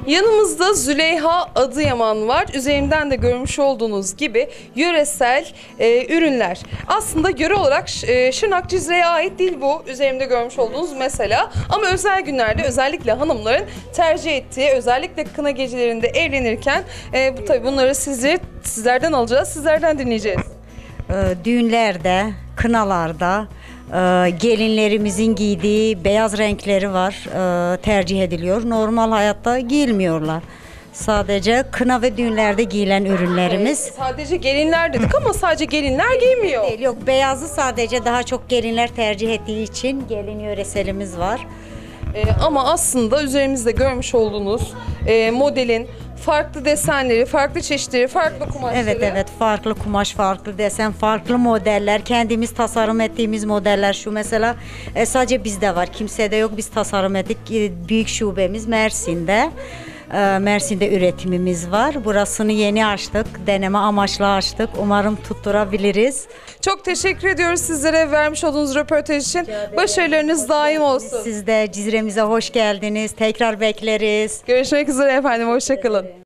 Yanımızda Züleyha Adıyaman var. Üzerimden de görmüş olduğunuz gibi yöresel ürünler. Aslında yöre olarak Şırnak Cizre'ye ait değil bu. Üzerimde görmüş olduğunuz mesela. Ama özel günlerde özellikle hanımların tercih ettiği, özellikle kına gecelerinde evlenirken tabii bunları sizlerden alacağız, sizlerden dinleyeceğiz. Düğünlerde, kınalarda gelinlerimizin giydiği beyaz renkleri var, tercih ediliyor. Normal hayatta giyilmiyorlar. Sadece kına ve düğünlerde giyilen ürünlerimiz. Sadece gelinler dedik ama sadece gelinler giymiyor. Değil, yok, beyazı sadece daha çok gelinler tercih ettiği için gelin yöreselimiz var. Ama aslında üzerimizde görmüş olduğunuz modelin farklı desenleri, farklı çeşitleri, farklı kumaşları. Evet, farklı kumaş, farklı desen, farklı modeller, kendimiz tasarım ettiğimiz modeller. Şu mesela sadece bizde var, kimsede yok, biz tasarım ettik. Büyük şubemiz Mersin'de. Mersin'de üretimimiz var. Burasını yeni açtık, deneme amaçlı açtık. Umarım tutturabiliriz. Çok teşekkür ediyoruz sizlere vermiş olduğunuz röportaj için. Başarılarınız daim olsun. Siz de Cizre'mize hoş geldiniz. Tekrar bekleriz. Görüşmek üzere efendim, hoşça kalın.